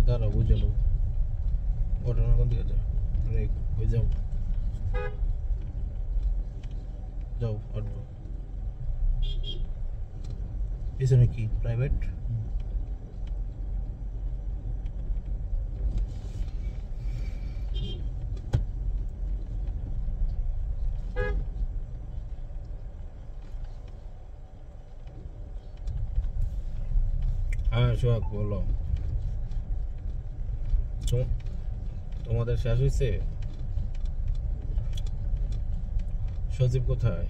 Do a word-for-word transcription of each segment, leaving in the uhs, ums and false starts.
দাঁড়া বুঝে লো ঘটনা কোন দিকে যাও ব্রেক হয়ে যাও যাও হাঁটবো পিছনে কি প্রাইভেট হ্যাঁ সোহাগ বলো তোমাদের শেষ হয়েছে সজীব কোথায়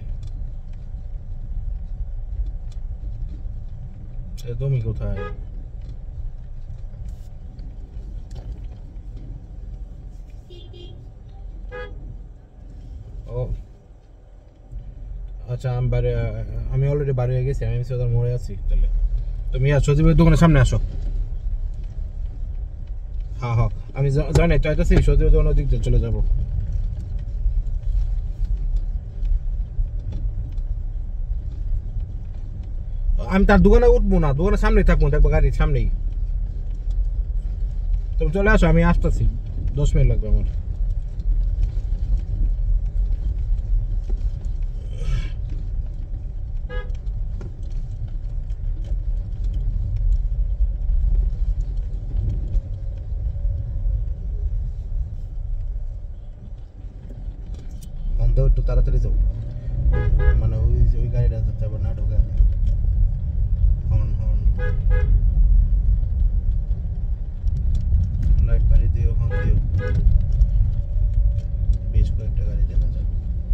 তুমি কোথায় ও আচ্ছা আমি বাড়ি আমি অলরেডি বাড়ি হয়ে গেছি আমি তোর মোড়ে আছি তাহলে তুমি আর সজীবের দোকানের সামনে আসো হ্যাঁ হ্যাঁ আমি জানি চাইতেছি সজীবের দোকানের দিক দিয়ে চলে যাবো আমি তার দোকানে উঠবো না দোকানের সামনেই থাকবো দেখবো গাড়ির সামনেই তুমি চলে আসো আমি আসতেছি দশ মিনিট লাগবে আমার একটু তাড়াতাড়ি যাও মানে ওই ওই গাড়িটা যেতে হবে না ঢোকা হর্ন হর্ন লাইট বাড়ি দিও হর্ন দিও বেশ কয়েকটা গাড়ি দেখা যায়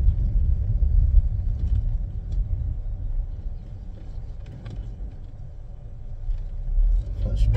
ফার্স্ট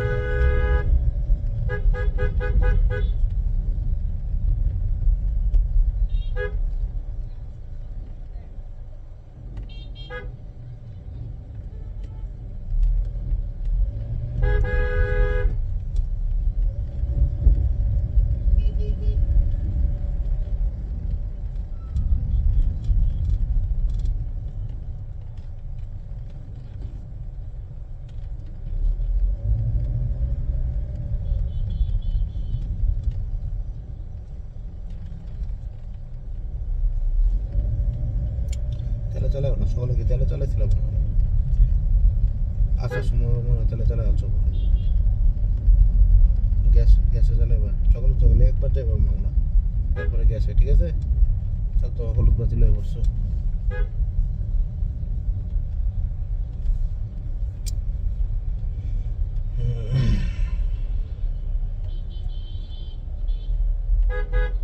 চলে না সকালে কি তেলে চলেছিলাম আসার সময় মনে তেলে চলে গেল সকালে গ্যাস গ্যাসে চলে এবার সকালে সকালে একবার যাইবার মামলা তারপরে গ্যাসে ঠিক আছে চল তো হলুদ বাতি লয়ে বসছো হুম